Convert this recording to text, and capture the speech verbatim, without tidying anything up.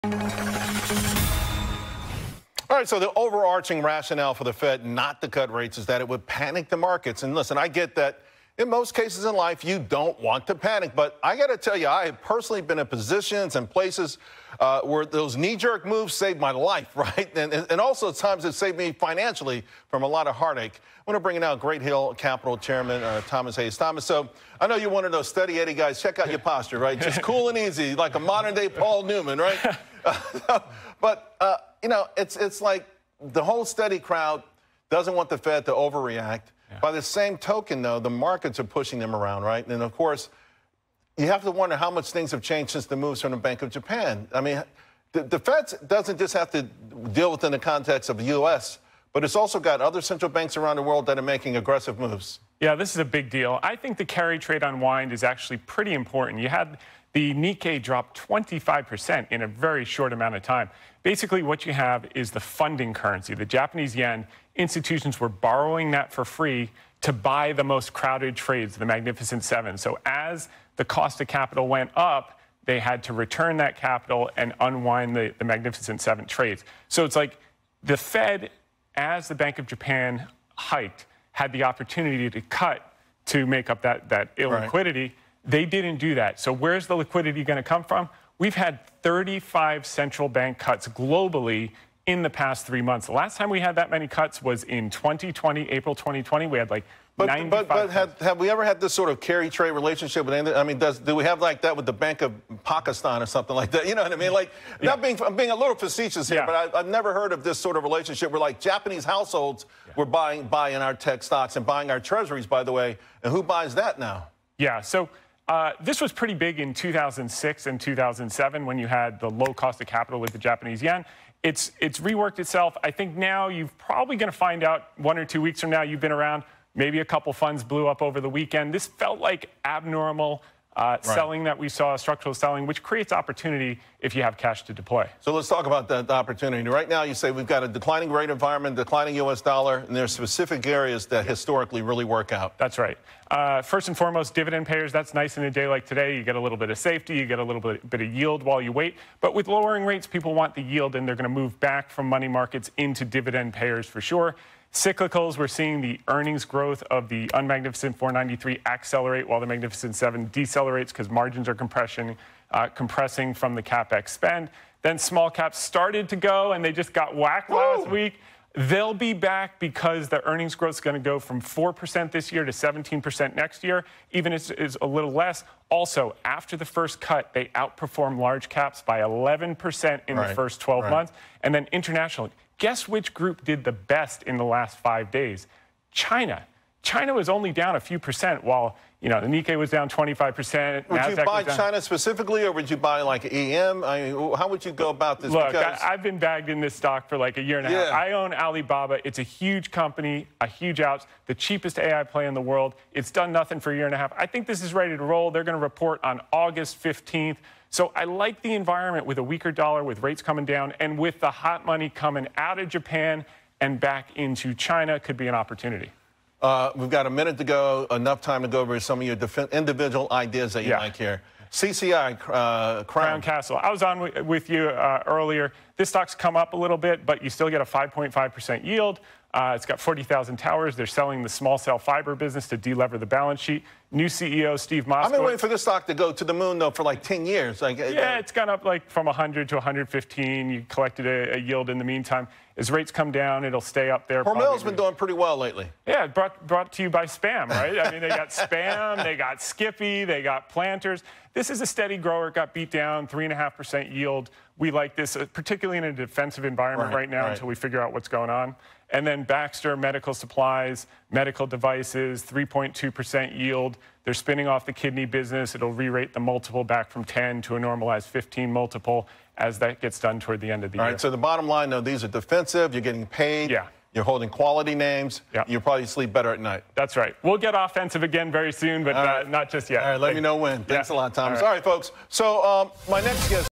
All right, so the overarching rationale for the Fed not to cut rates is that it would panic the markets. And listen, I get that in most cases in life, you don't want to panic. But I got to tell you, I have personally been in positions and places uh, where those knee-jerk moves saved my life, right? And, and also at times it saved me financially from a lot of heartache. I want to bring in now Great Hill Capital Chairman uh, Thomas Hayes. Thomas, so I know you're one of those steady Eddie guys. Check out your posture, right? Just cool and easy, like a modern-day Paul Newman, right? Uh, but, uh, you know, it's, it's like the whole steady crowd doesn't want the Fed to overreact. Yeah. By the same token, though, the markets are pushing them around, right? And, of course, you have to wonder how much things have changed since the moves from the Bank of Japan. I mean, the, the Fed doesn't just have to deal within the context of the U S, but it's also got other central banks around the world that are making aggressive moves. Yeah, this is a big deal. I think the carry trade unwind is actually pretty important. You had the Nikkei drop twenty-five percent in a very short amount of time. Basically, what you have is the funding currency, the Japanese yen. Institutions were borrowing that for free to buy the most crowded trades, the Magnificent Seven. So as the cost of capital went up, they had to return that capital and unwind the, the Magnificent Seven trades. So it's like the Fed, as the Bank of Japan hiked, had the opportunity to cut to make up that, that illiquidity. Right. They didn't do that. So where's the liquidity going to come from? We've had thirty-five central bank cuts globally in the past three months. The last time we had that many cuts was in twenty twenty, April twenty twenty. We had like but, ninety-five. But, but have, have we ever had this sort of carry trade relationship with anything? I mean, does, do we have like that with the Bank of Pakistan or something like that? You know what I mean? Like, yeah. not being, I'm being a little facetious here, yeah. but I, I've never heard of this sort of relationship where like Japanese households yeah. were buying, buying our tech stocks and buying our treasuries, by the way. And who buys that now? Yeah, so uh, this was pretty big in two thousand six and two thousand seven when you had the low cost of capital with the Japanese yen. It's, it's reworked itself. I think now you're probably going to find out one or two weeks from now, you've been around, maybe a couple funds blew up over the weekend. This felt like abnormal uh, right. selling that we saw, structural selling, which creates opportunity if you have cash to deploy. So let's talk about the, the opportunity. Right now, you say we've got a declining rate environment, declining U S dollar, and there's specific areas that historically really work out. That's right. Uh, first and foremost, dividend payers, that's nice in a day like today. You get a little bit of safety, you get a little bit, bit of yield while you wait. But with lowering rates, people want the yield, and they're going to move back from money markets into dividend payers for sure. Cyclicals, we're seeing the earnings growth of the unmagnificent four ninety-three accelerate while the Magnificent Seven decelerates because margins are compression, uh, compressing from the CapEx spend. Then small caps started to go, and they just got whacked Whoa. last week. They'll be back because the earnings growth is going to go from four percent this year to seventeen percent next year, even if it's a little less. Also, after the first cut, they outperformed large caps by eleven percent in right. the first twelve right. months. And then international. Guess which group did the best in the last five days? China. China was only down a few percent while, you know, the Nikkei was down twenty-five percent. Would NASDAQ you buy China specifically, or would you buy like E M? I mean, how would you go about this? Look, because... I, I've been bagged in this stock for like a year and a yeah. half. I own Alibaba. It's a huge company, a huge outs, the cheapest A I play in the world. It's done nothing for a year and a half. I think this is ready to roll. They're going to report on August fifteenth. So I like the environment with a weaker dollar, with rates coming down, and with the hot money coming out of Japan and back into China could be an opportunity. Uh, we've got a minute to go, enough time to go over some of your individual ideas that you yeah. like here. C C I, uh, Crown. Crown Castle. I was on with you uh, earlier. This stock's come up a little bit, but you still get a five point five percent yield. Uh, it's got forty thousand towers. They're selling the small cell fiber business to delever the balance sheet. New C E O, Steve Moskowitz. I've been waiting for this stock to go to the moon, though, for like ten years. Like, yeah, it's gone up like from one hundred to one hundred fifteen. You collected a, a yield in the meantime. As rates come down, it'll stay up there. Hormel's been doing pretty well lately. Yeah, brought, brought to you by Spam, right? I mean, they got Spam, they got Skippy, they got Planters. This is a steady grower. It got beat down, three point five percent yield. We like this, uh, particularly in a defensive environment right, right now right. until we figure out what's going on. And then Baxter, medical supplies, medical devices, three point two percent yield. They're spinning off the kidney business. It'll re-rate the multiple back from ten to a normalized fifteen multiple as that gets done toward the end of the All year. All right, so the bottom line, though, these are defensive. You're getting paid. Yeah. You're holding quality names. Yeah. You probably sleep better at night. That's right. We'll get offensive again very soon, but right. not, not just yet. All right, let Thanks. me know when. Thanks yeah. a lot, Thomas. All right, All right folks. So um, my next guest.